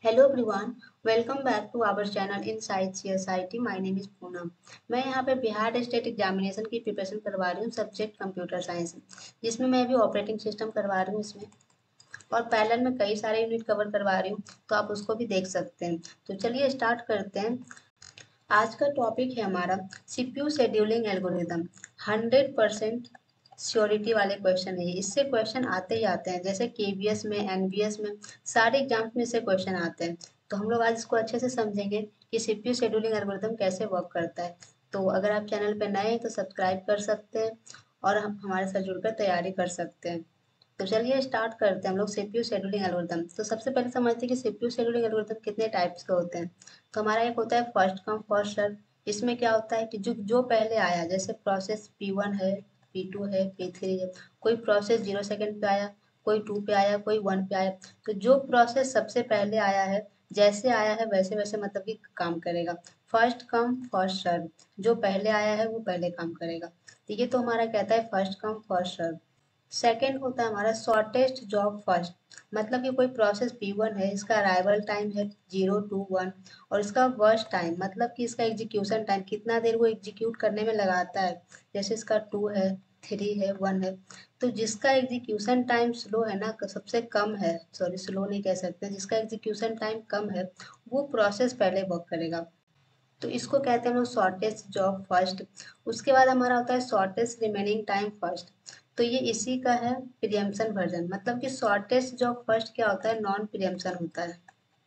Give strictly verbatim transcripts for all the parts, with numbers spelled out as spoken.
Hello everyone, welcome back to our channel inside CSIT. My name is Poonam. मैं यहाँ पे Bihar state examination की preparation करवा रही हूँ, सब्जेक्ट कंप्यूटर साइंस, जिसमें मैं भी ऑपरेटिंग सिस्टम करवा रही हूँ इसमें। और पैरेलल में कई सारे यूनिट कवर करवा रही हूँ, तो आप उसको भी देख सकते हैं। तो चलिए स्टार्ट करते हैं। आज का टॉपिक है हमारा CPU scheduling algorithm. Hundred percent surety वाले क्वेश्चन है। इससे क्वेश्चन आते ही आते हैं, जैसे केवीएस में, एनबीएस में, सारे एग्जाम्स में इससे क्वेश्चन आते हैं। तो हम लोग आज इसको अच्छे से समझेंगे कि सीपीयू शेड्यूलिंग एल्गोरिदम कैसे वर्क करता है। तो अगर आप चैनल पर नए हैं तो सब्सक्राइब कर सकते हैं और हम हमारे साथ जुड़कर तैयारी कर सकते हैं। तो चलिए स्टार्ट करते हैं हम लोग सीपीयू शेड्यूलिंग एल्गोरिदम। तो सबसे पहले समझते हैं कि सीपीयू शेड्यूलिंग एल्गोरिदम कितने टाइप्स के होते हैं। तो हमारा एक होता है फर्स्ट कम फर्स्ट सर्व। इसमें क्या होता है कि जो जो पहले आया, जैसे प्रोसेस पी वन है, पी टू है, पी थ्री है। कोई प्रोसेस जीरो सेकेंड पे आया, कोई टू पे आया, कोई वन पे आया। तो जो प्रोसेस सबसे पहले आया है, जैसे आया है वैसे वैसे मतलब कि काम करेगा। फर्स्ट कम फर्स्ट सर्व, जो पहले आया है वो पहले काम करेगा। तो ये तो हमारा कहता है first come first serve. Second होता है हमारा शॉर्टेस्ट जॉब फर्स्ट। मतलब कि कोई प्रोसेस पी वन है, इसका अराइवल टाइम है जीरो टू वन, और इसका वर्स्ट टाइम मतलब कि इसका एग्जीक्यूशन टाइम कितना देर वो एग्जीक्यूट करने में लगाता है। जैसे इसका टू है, थ्री है, वन है। तो जिसका एग्जीक्यूशन टाइम स्लो है ना, सबसे कम है, सॉरी स्लो नहीं कह सकते, जिसका एग्जीक्यूशन टाइम कम है वो प्रोसेस पहले वर्क करेगा। तो इसको कहते हैं हम लोग शॉर्टेस्ट जॉब फर्स्ट। उसके बाद हमारा होता है शॉर्टेस्ट रिमेनिंग टाइम फर्स्ट। तो ये इसी का है प्रियम्पशन वर्जन। मतलब कि शॉर्टेस्ट जॉब फर्स्ट क्या होता है, नॉन प्रियम्पशन होता है।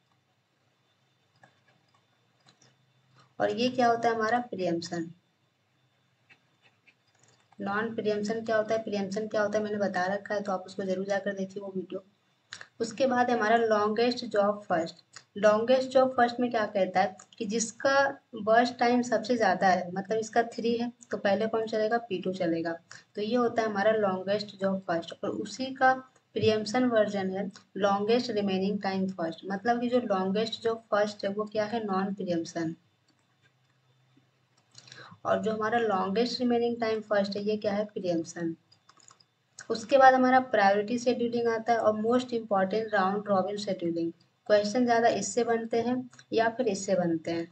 और ये क्या होता है हमारा प्रियम्पशन। नॉन प्रियम्पशन क्या होता है, प्रियम्पशन क्या होता है मैंने बता रखा है, तो आप उसको जरूर जाकर देखिए वो वीडियो। उसके बाद हमारा longest job first. Longest job first में क्या कहता है कि जिसका वर्स्ट टाइम सबसे ज़्यादा है, मतलब इसका थ्री है तो पहले कौन चलेगा, पी टू चलेगा। तो ये होता है हमारा लॉन्गेस्ट जॉब फर्स्ट। और उसी का प्रियम्पशन वर्जन है लॉन्गेस्ट रिमेनिंग टाइम फर्स्ट। मतलब कि जो लॉन्गेस्ट जॉब फर्स्ट है वो क्या है, नॉन प्रियम्पशन। और जो हमारा लॉन्गेस्ट रिमेनिंग टाइम फर्स्ट है ये क्या है, प्रियम्पशन। उसके बाद हमारा प्रायोरिटी शेड्यूलिंग आता है, और most important round robin scheduling. Question ज़्यादा इससे बनते हैं या फिर इससे बनते हैं।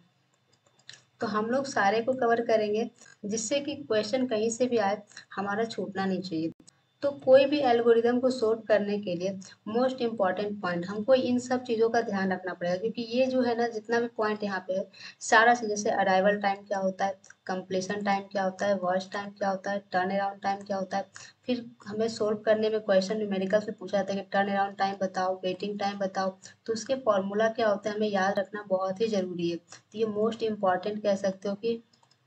तो हम लोग सारे को कवर करेंगे, जिससे कि क्वेश्चन कहीं से भी आए हमारा छूटना नहीं चाहिए। तो कोई भी एल्गोरिदम को सोल्व करने के लिए मोस्ट इम्पॉर्टेंट पॉइंट हमको इन सब चीज़ों का ध्यान रखना पड़ेगा, क्योंकि ये जो है ना, जितना भी पॉइंट यहाँ पे है सारा चीज़, जैसे अराइवल टाइम क्या होता है, कंप्लीशन टाइम क्या होता है, वर्स्ट टाइम क्या होता है, टर्न अराउंड टाइम क्या होता है। फिर हमें सोल्व करने में क्वेश्चन न्यूमेरिकल से पूछा जाता है कि टर्न अराउंड टाइम बताओ, वेटिंग टाइम बताओ। तो उसके फॉर्मूला क्या होता है हमें याद रखना बहुत ही ज़रूरी है। तो ये मोस्ट इम्पॉर्टेंट कह सकते हो कि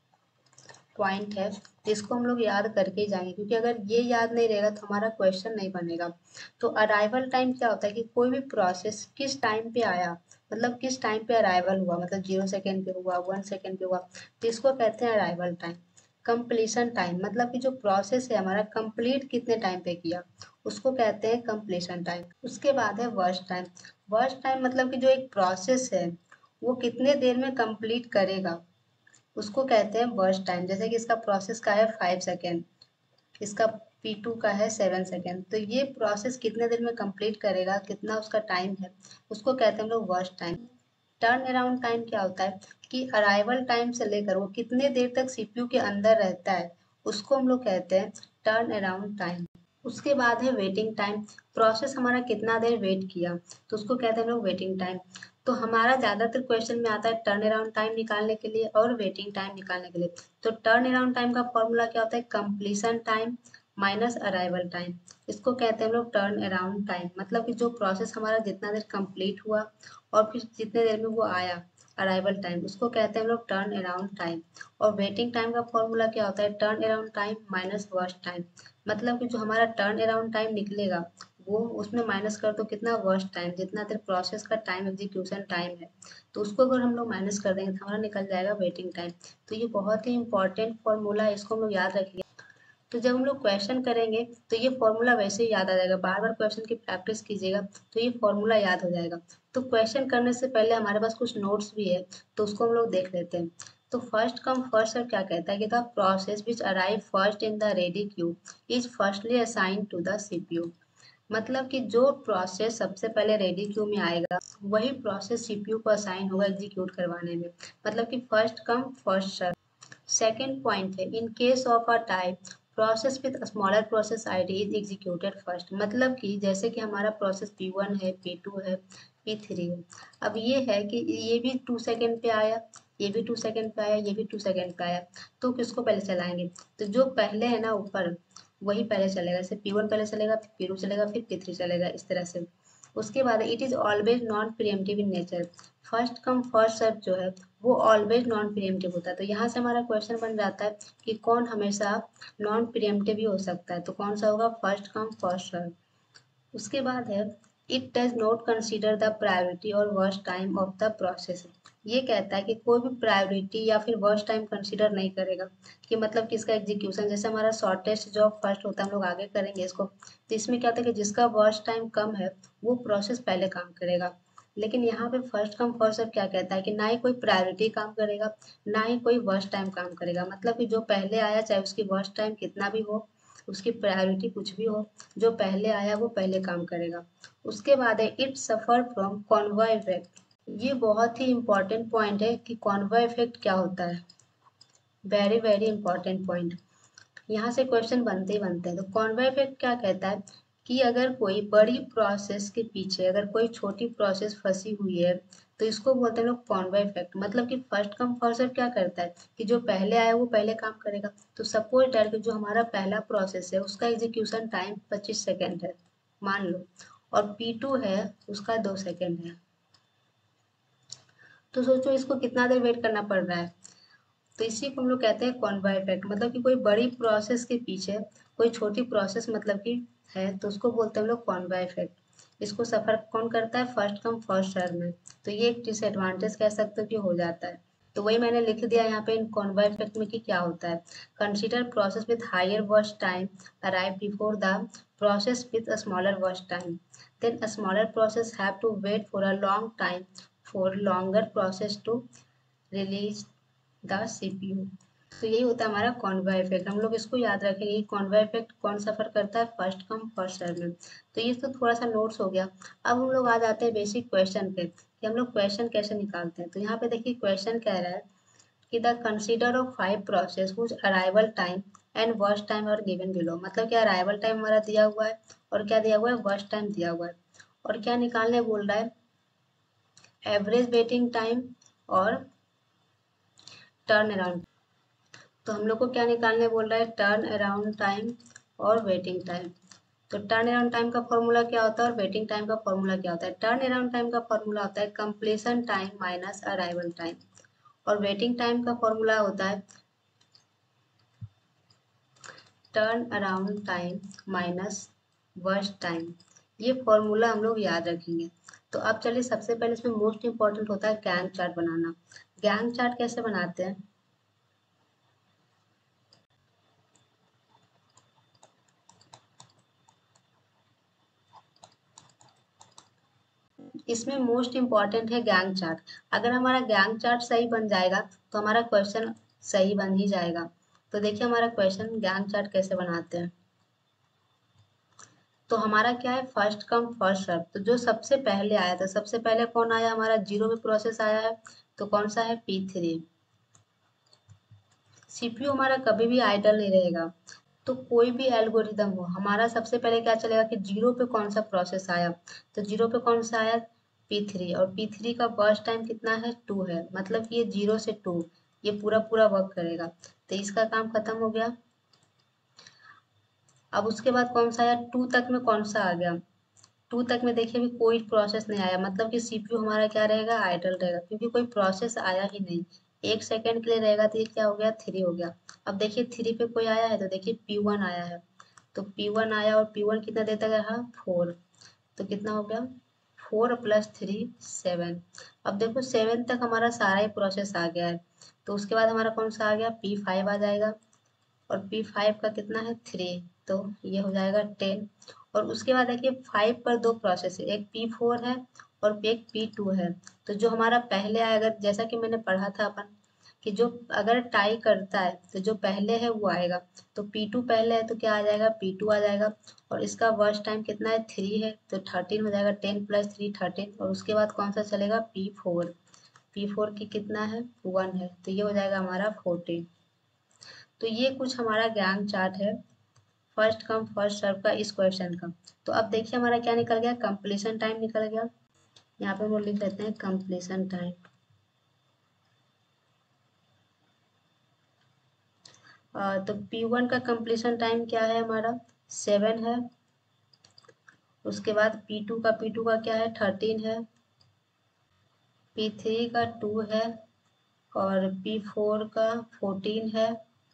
पॉइंट है, जिसको हम लोग याद करके ही जाएंगे, क्योंकि अगर ये याद नहीं रहेगा तो हमारा क्वेश्चन नहीं बनेगा। तो अराइवल टाइम क्या होता है कि कोई भी प्रोसेस किस टाइम पे आया, मतलब किस टाइम पे अराइवल हुआ, मतलब जीरो सेकेंड पे हुआ, वन सेकेंड पे हुआ, तो इसको कहते हैं अराइवल टाइम। कंप्लीशन टाइम मतलब कि जो प्रोसेस है हमारा कंप्लीट कितने टाइम पे किया, उसको कहते हैं कंप्लीशन टाइम। उसके बाद है वर्स्ट टाइम। वर्स्ट टाइम मतलब कि जो एक प्रोसेस है वो कितने देर में कंप्लीट करेगा, उसको कहते हैं वर्स्ट टाइम। जैसे कि इसका प्रोसेस का है फाइव सेकेंड, इसका पी टू का है सेवन सेकेंड। तो ये प्रोसेस कितने देर में कंप्लीट करेगा, कितना उसका टाइम है, उसको कहते हैं हम लोग burst time. Turn around time क्या होता है कि अराइवल टाइम से लेकर वो कितने देर तक सीपीयू के अंदर रहता है, उसको हम लोग कहते हैं टर्न अराउंड टाइम। उसके बाद है वेटिंग टाइम। प्रोसेस हमारा कितना देर वेट किया, तो उसको कहते हैं हम लोग वेटिंग टाइम। तो हमारा ज़्यादातर क्वेश्चन में आता है टर्न अराउंड टाइम निकालने के लिए और वेटिंग टाइम निकालने के लिए। तो टर्न अराउंड टाइम का फॉर्मूला क्या होता है, completion time minus arrival time. इसको कहते हैं हम लोग टर्न अराउंड टाइम। मतलब कि जो प्रोसेस हमारा जितना देर कंप्लीट हुआ और फिर जितने देर में वो आया, अराइवल टाइम, उसको कहते हैं हम लोग टर्न अराउंड टाइम। और वेटिंग टाइम का फॉर्मूला क्या होता है, turn around time minus burst time. मतलब कि जो हमारा टर्न अराउंड टाइम निकलेगा वो उसमें माइनस कर दो कितना, वर्स्ट टाइम, जितना देर प्रोसेस का टाइम एग्जीक्यूशन टाइम है, तो उसको अगर हम लोग माइनस कर देंगे तो हमारा निकल जाएगा वेटिंग टाइम। तो ये बहुत ही इंपॉर्टेंट फॉर्मूला है, इसको हम लोग याद रखिए। तो जब हम लोग क्वेश्चन करेंगे तो ये फॉर्मूला वैसे ही याद आ जाएगा, बार बार क्वेश्चन की प्रैक्टिस कीजिएगा तो ये फॉर्मूला याद हो जाएगा। तो क्वेश्चन करने से पहले हमारे पास कुछ नोट्स भी है, तो उसको हम लोग देख लेते हैं। तो फर्स्ट कम फर्स्ट सर्व क्या कहता है कि the process which arrive first in the ready queue is firstly assigned to the CPU. मतलब कि जो प्रोसेस सबसे पहले रेडी क्यू में आएगा वही प्रोसेस सीपीयू को असाइन होगा एग्जीक्यूट करवाने में, मतलब कि first come first serve. Second point है in case of a tie process with smaller process ID is executed first, मतलब कि जैसे कि हमारा प्रोसेस पी वन है, पी टू है, पी थ्री है। अब ये है कि ये भी टू सेकेंड पे आया, ये भी टू सेकेंड पे आया, ये भी टू सेकेंड पे आया, तो किसको पहले चलाएंगे? तो जो पहले है ना ऊपर वही पहले चलेगा, जैसे पी वन पहले चलेगा, फिर पी टू चलेगा, फिर पी थ्री चलेगा, इस तरह से। उसके बाद it is always non preemptive in nature, first come first serve जो है वो ऑलवेज नॉन प्रिएम्प्टिव होता है। तो यहाँ से हमारा क्वेश्चन बन जाता है कि कौन हमेशा नॉन प्रिएम्प्टिव ही हो सकता है, तो कौन सा होगा? First come first serve. उसके बाद है it does not consider the priority और burst time of the process, ये कहता है कि कोई भी प्रायोरिटी या फिर वर्स्ट टाइम कंसीडर नहीं करेगा, कि मतलब कि इसका एग्जीक्यूशन जैसे हमारा शॉर्टेस्ट जॉब फर्स्ट होता है, हम लोग आगे करेंगे इसको, तो इसमें क्या होता है कि जिसका वर्स्ट टाइम कम है वो प्रोसेस पहले काम करेगा। लेकिन यहाँ पे फर्स्ट कम फर्स्ट सर्व क्या कहता है कि ना ही कोई प्रायोरिटी काम करेगा, ना ही कोई वर्स्ट टाइम काम करेगा, मतलब कि जो पहले आया चाहे उसकी वर्स्ट टाइम कितना भी हो, उसकी प्रायोरिटी कुछ भी हो, जो पहले आया वो पहले काम करेगा। उसके बाद है it suffer from convoy effect, ये बहुत ही इंपॉर्टेंट पॉइंट है कि कॉन्वॉय इफेक्ट क्या होता है, वेरी वेरी इंपॉर्टेंट पॉइंट। यहाँ से क्वेश्चन बनते ही बनते हैं। तो कॉन्वॉय इफेक्ट क्या कहता है कि अगर कोई बड़ी प्रोसेस के पीछे अगर कोई छोटी प्रोसेस फंसी हुई है तो इसको बोलते हैं लोग कॉन्वॉय इफेक्ट, मतलब कि फर्स्ट कम फर्स्ट सर्व क्या करता है कि जो पहले आया वो पहले काम करेगा। तो सपोज दैट कि जो हमारा पहला प्रोसेस है उसका एग्जीक्यूशन टाइम पच्चीस सेकेंड है मान लो, और पी टू है उसका दो सेकेंड है, तो सोचो इसको कितना देर वेट करना पड़ रहा है। तो इसी को हम लोग कहते हैं कॉन्वॉय इफेक्ट, मतलब कि कोई बड़ी प्रोसेस के पीछे कोई छोटी प्रोसेस मतलब कि है तो उसको बोलते हैं हम लोग कॉन्वॉय इफेक्ट। इसको सफर कौन करता है? फर्स्ट कम फर्स्ट सर्व में। तो ये एक डिसएडवांटेज कह सकते हो कि हो जाता है। तो वही मैंने लिख दिया यहाँ पे इन कॉन्वॉय इफेक्ट में कि क्या होता है। Consider process with higher burst time arrive before the process with a smaller burst time, then a smaller process have to wait for a long time for longer process to release the CPU. तो यही होता है हमारा convoy effect. हम लोग इसको याद रखेंगे कॉन्वॉय इफेक्ट कौन सफर करता है? फर्स्ट कम फर्स्ट सर्व में। तो ये तो थोड़ा सा नोट्स हो गया। अब हम लोग आ जाते हैं बेसिक क्वेश्चन पे कि हम लोग क्वेश्चन कैसे निकालते हैं। तो यहाँ पे देखिए क्वेश्चन कह रहा है कि the consider of five process whose arrival time and burst time are given below, मतलब क्या अराइवल टाइम हमारा दिया हुआ है और क्या दिया हुआ है? वर्स्ट टाइम दिया हुआ है। और क्या निकालने बोल रहा है? एवरेज वेटिंग टाइम और टर्न अराउंड। तो हम लोग को क्या निकालने बोल रहा है? टर्न अराउंड टाइम और वेटिंग टाइम। तो टर्न अराउंड टाइम का फॉर्मूला क्या होता है और वेटिंग टाइम का फॉर्मूला क्या होता है? टर्न अराउंड टाइम का फॉर्मूला होता है completion time minus arrival time, और वेटिंग टाइम का फॉर्मूला होता है turn around time minus burst time. ये फॉर्मूला हम लोग याद रखेंगे। तो अब चलिए सबसे पहले इसमें मोस्ट इंपॉर्टेंट होता है गैंग चार्ट बनाना। गैंग चार्ट कैसे बनाते हैं? इसमें मोस्ट इम्पॉर्टेंट है गैंग चार्ट। अगर हमारा गैंग चार्ट सही बन जाएगा तो हमारा क्वेश्चन सही बन ही जाएगा। तो देखिए हमारा क्वेश्चन गैंग चार्ट कैसे बनाते हैं। तो हमारा क्या है? First come first serve. तो जो सबसे पहले आया था, सबसे पहले कौन आया? हमारा जीरो में प्रोसेस आया है, तो कौन सा है? P three. सीपीयू हमारा कभी भी आइडल नहीं रहेगा। तो कोई भी एल्गोरिदम हो हमारा सबसे पहले क्या चलेगा कि जीरो पे कौन सा प्रोसेस आया, तो जीरो पे कौन सा आया? P three. और पी थ्री का बर्स्ट टाइम कितना है? टू है, मतलब कि ये जीरो से टू ये पूरा पूरा वर्क करेगा। तो इसका काम खत्म हो गया। अब उसके बाद कौन सा आया? टू तक में कौन सा आ गया? टू तक में देखिए अभी कोई प्रोसेस नहीं आया, मतलब कि सीपीयू हमारा क्या रहेगा? आइडल रहेगा, क्योंकि कोई प्रोसेस आया ही नहीं। एक सेकेंड के लिए रहेगा तो ये क्या हो गया? थ्री हो गया। अब देखिए थ्री पे कोई आया है तो देखिए पी वन आया है, तो पी वन आया और पी वन कितना देर तक रहा? फोर। तो कितना हो गया? Four plus three seven. अब देखो सेवन तक हमारा सारा ही प्रोसेस आ गया है, तो उसके बाद हमारा कौन सा आ गया? पी फाइव आ जाएगा, और पी फाइव का कितना है? थ्री। तो ये हो जाएगा टेन। और उसके बाद देखिए फाइव पर दो प्रोसेस है, एक पी फोर है और एक पी टू है। तो जो हमारा पहले आया, अगर जैसा कि मैंने पढ़ा था अपन कि जो अगर टाई करता है तो जो पहले है वो आएगा। तो पी टू पहले है तो क्या आ जाएगा, पी टू आ जाएगा। और इसका वर्स्ट टाइम कितना है, थ्री है, तो थर्टीन हो जाएगा, टेन प्लस थ्री थर्टीन। और उसके बाद कौन सा चलेगा, पी फोर। पी फोर की कितना है, वन है, तो ये हो जाएगा हमारा फोर्टीन। तो ये कुछ हमारा गैंग चार्ट है फर्स्ट कम फर्स्ट सर्व का इस क्वेश्चन का। तो अब देखिए हमारा क्या निकल गया, कंप्लीशन टाइम निकल गया। यहाँ पे हम लोग लिख लेते हैं कंप्लीशन टाइम। तो पी वन का कंप्लीशन टाइम क्या है हमारा, सेवन है। उसके बाद पी टू का पी टू का क्या है, थर्टीन है। पी थ्री का टू है। और पी फोर का फोर्टीन है।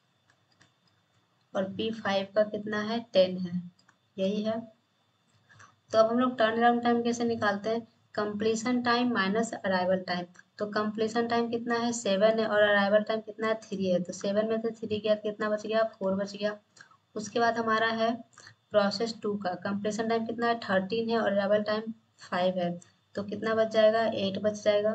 और पी फाइव का कितना है, टेन है। यही है। तो अब हम लोग टर्न अराउंड टाइम कैसे निकालते हैं, completion time minus arrival time. तो कंप्लीशन टाइम कितना है, सेवन है, और अराइवल टाइम कितना है, थ्री है। तो सेवन में से थ्री गया कितना बच गया, फोर बच गया। उसके बाद हमारा है प्रोसेस टू का कंप्लीशन टाइम कितना है, थर्टीन है, और अराइवल टाइम फाइव है। तो कितना बच जाएगा, एट बच जाएगा।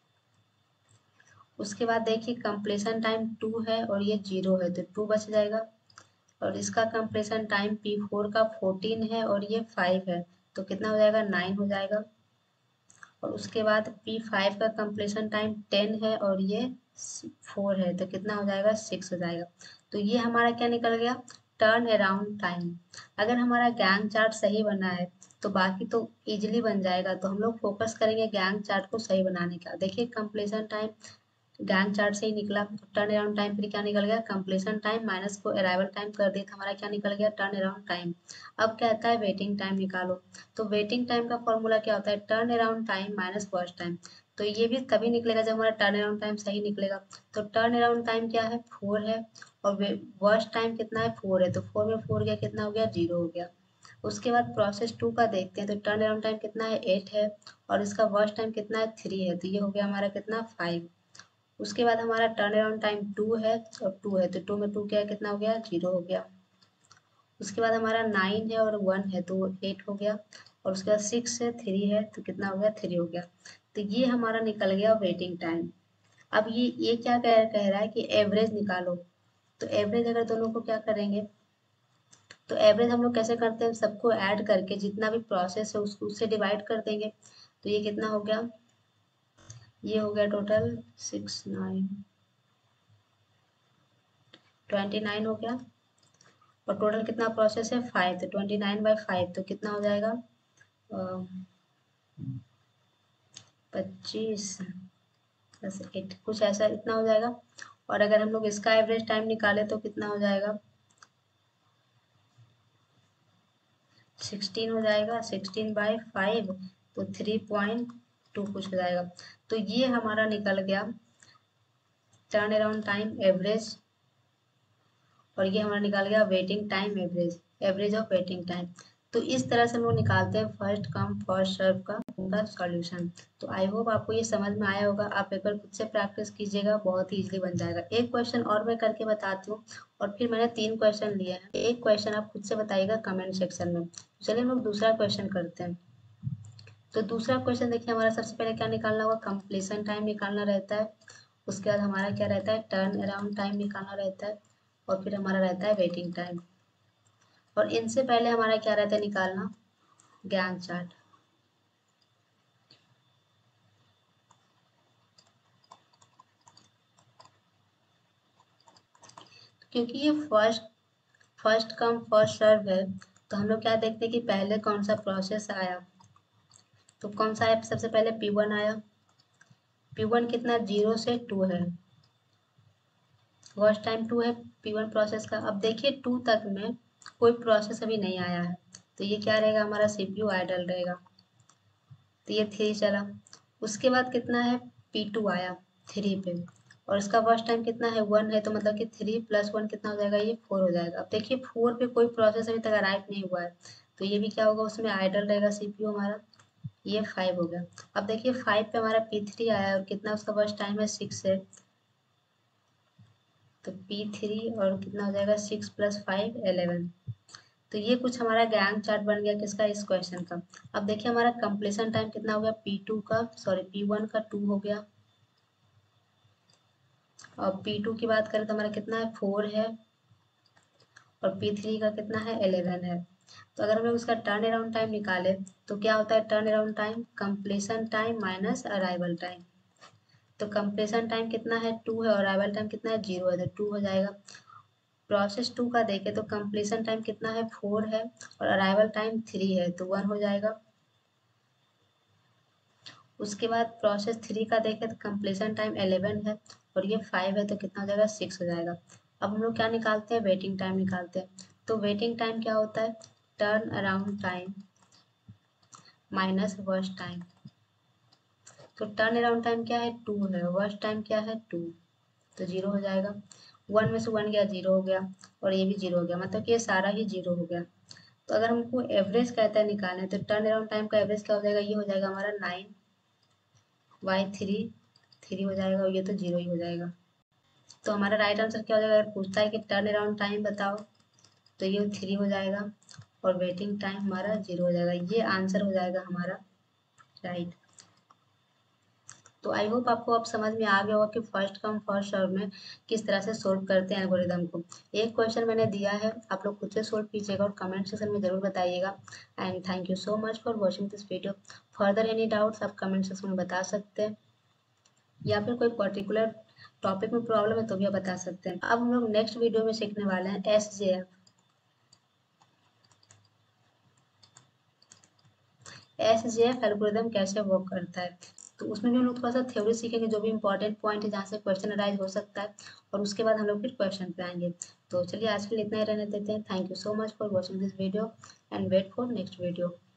उसके बाद देखिए कंप्लीशन टाइम टू है और ये जीरो है, तो टू बच जाएगा। और इसका कंप्लीशन टाइम पी फोर का फोर्टीन है और ये फाइव है, तो कितना हो जाएगा, नाइन हो जाएगा। और उसके बाद पी फाइव का कंप्लीशन टाइम टेन है और ये फोर है, तो कितना हो जाएगा, सिक्स हो जाएगा। तो ये हमारा क्या निकल गया, टर्न अराउंड टाइम। अगर हमारा गैंग चार्ट सही बना है तो बाकी तो इजीली बन जाएगा। तो हम लोग फोकस करेंगे गैंग चार्ट को सही बनाने का। देखिए कंप्लीशन टाइम गैंग चार्ट से ही निकला, टर्न अराउंड टाइम फिर क्या निकल गया, कंप्लीशन टाइम माइनस को अराइवल टाइम कर दिया, हमारा क्या निकल गया, टर्न अराउंड टाइम। अब कहता है वेटिंग टाइम निकालो। तो वेटिंग टाइम का फॉर्मूला क्या होता है, turn around time minus burst time. तो ये भी तभी निकलेगा जब हमारा टर्न अराउंड टाइम सही निकलेगा। तो टर्न अराउंड टाइम क्या है, फोर है। और वर्स्ट टाइम कितना है, फोर है। तो फोर में फोर गया कितना हो गया, जीरो हो गया। उसके बाद प्रोसेस टू का देखते हैं। तो टर्न अराउंड टाइम कितना है, एट है। और इसका वर्स्ट टाइम कितना है, थ्री है। तो ये हो गया हमारा कितना, फाइव। उसके बाद हमारा टर्न अराउंड टाइम टू है और टू है, तो टू में टू क्या कितना हो गया, जीरो हो गया। उसके बाद हमारा नाइन है और वन है, तो एट हो गया। और उसके बाद सिक्स है, थ्री है, तो कितना हो गया, थ्री हो गया। तो ये हमारा निकल गया वेटिंग टाइम। अब ये ये क्या कह, कह रहा है कि एवरेज निकालो। तो एवरेज अगर दोनों को क्या करेंगे, तो एवरेज हम लोग कैसे करते हैं, सबको ऐड करके जितना भी प्रोसेस है उसको उससे डिवाइड कर देंगे। तो ये कितना हो गया, ये हो गया total six nine twenty nine हो गया। और टोटल कितना प्रोसेस है, फाइव। तो ट्वेंटी नाइन बाई फाइव तो कितना हो जाएगा, पच्चीस प्लस एट, कुछ ऐसा इतना हो जाएगा। और अगर हम लोग इसका एवरेज टाइम निकाले तो कितना हो जाएगा, सिक्सटीन हो जाएगा। सिक्सटीन बाई फाइव तो थ्री पॉइंट टू कुछ हो जाएगा। तो ये हमारा निकल गया टर्न अराउंड टाइम एवरेज। और ये हमारा निकाल गया waiting time average, average of waiting time. तो इस तरह से हम लोग निकालते हैं फर्स्ट कम फर्स्ट सर्व का उनका सॉल्यूशन। तो आई होप आपको ये समझ में आया होगा। आप एक बार खुद से प्रैक्टिस कीजिएगा, बहुत ही इजीली बन जाएगा। एक क्वेश्चन और मैं करके बताती हूँ, और फिर मैंने तीन क्वेश्चन लिए हैं। एक क्वेश्चन आप खुद से बताइएगा कमेंट सेक्शन में। चलिए हम लोग दूसरा क्वेश्चन करते हैं। तो दूसरा क्वेश्चन देखिए, हमारा सबसे पहले क्या निकालना होगा, कंप्लीशन टाइम निकालना रहता है। उसके बाद हमारा क्या रहता है, टर्न अराउंड टाइम निकालना रहता है। और फिर हमारा रहता है वेटिंग टाइम। और इनसे पहले हमारा क्या रहता है, निकालना गैंग चार्ट। क्योंकि ये first first come first serve है, तो हम लोग क्या देखते हैं कि पहले कौन सा प्रोसेस आया। तो कौन सा आया, सबसे पहले पी वन आया। पी वन कितना, जीरो से टू है। फर्स्ट टाइम टू है पी वन प्रोसेस का। अब देखिए टू तक में कोई प्रोसेस अभी नहीं आया है, तो ये क्या रहेगा, हमारा सीपीयू आइडल रहेगा। तो ये थ्री चला। उसके बाद कितना है, पी टू आया थ्री पे। और इसका फर्स्ट टाइम कितना है, वन है। तो मतलब कि थ्री प्लस वन कितना हो जाएगा, ये फोर हो जाएगा। अब देखिए फोर पे कोई प्रोसेस अभी तक अराइव नहीं हुआ है, तो ये भी क्या होगा, उसमें आइडल रहेगा सीपीयू हमारा। ये फाइव हो गया। अब देखिए फाइव पे हमारा पी थ्री आया और कितना उसका फर्स्ट टाइम है, सिक्स है। तो पी थ्री और कितना हो जाएगा, सिक्स प्लस फाइव एलेवन। तो ये कुछ हमारा गैंग चार्ट बन गया किसका, इस क्वेश्चन का। अब देखिए हमारा कंप्लीशन टाइम कितना हो गया, पी टू का सॉरी पी वन का टू हो गया। और पी टू की बात करें तो हमारा कितना है, फोर है, और पी थ्री का कितना है, इलेवन है। तो अगर हम लोग उसका टर्न अराउंड टाइम निकाले तो क्या होता है, turn around time completion time minus arrival time. तो कंप्लीशन टाइम कितना है, टू है, और अराइवल टाइम कितना है, जीरो है, तो टू हो जाएगा। प्रोसेस टू का देखें तो कंप्लीशन टाइम कितना है, फोर है, और अराइवल टाइम थ्री है, तो वन हो जाएगा। उसके बाद प्रोसेस थ्री का देखें तो कंप्लीशन टाइम इलेवन है, और ये फाइव है, तो कितना हो जाएगा, सिक्स हो जाएगा। अब हम लोग क्या निकालते हैं, वेटिंग टाइम निकालते हैं। तो वेटिंग टाइम क्या होता है, turn around time minus burst time. तो टर्न अराउंड टाइम क्या है, टू है, वर्स्ट टाइम क्या है, टू, तो जीरो हो जाएगा। वन में से वन गया, जीरो हो गया, और ये भी जीरो हो गया, मतलब कि ये सारा ही जीरो हो गया। तो अगर हमको एवरेज कहता है निकालना है, तो टर्न अराउंड टाइम का एवरेज क्या हो जाएगा, ये हो जाएगा हमारा नाइन वाई थ्री, थ्री हो जाएगा, और ये तो जीरो ही हो जाएगा। तो हमारा राइट आंसर क्या हो जाएगा, अगर पूछता है कि टर्न अराउंड टाइम बताओ, तो ये थ्री हो जाएगा, और वेटिंग टाइम हमारा जीरो हो जाएगा। ये आंसर हो जाएगा हमारा राइट। तो आई होप आपको अब समझ में आ गया होगा कि फर्स्ट कम फर्स्ट सर्व में किस तरह से सोल्व करते हैं एल्गोरिदम को। एक क्वेश्चन मैंने दिया है, आप लोग खुद से सोल्व कीजिएगा और कमेंट सेक्शन में जरूर बताइएगा। And thank you so much for watching this video. Further any doubts आप कमेंट सेक्शन में बता सकते हैं, या फिर कोई पर्टिकुलर टॉपिक में प्रॉब्लम है तो भी आप बता सकते हैं। अब हम लोग नेक्स्ट वीडियो में सीखने वाले हैं S J F. S J F algorithm कैसे वर्क करता है, तो उसमें भी हम लोग थोड़ा सा थ्योरी सीखेंगे, जो भी इंपॉर्टेंट पॉइंट है जहाँ से क्वेश्चन अराइज हो सकता है, और उसके बाद हम लोग फिर क्वेश्चन पे आएंगे। तो चलिए आज के लिए इतना ही रहने देते हैं। Thank you so much for watching this video and wait for next video.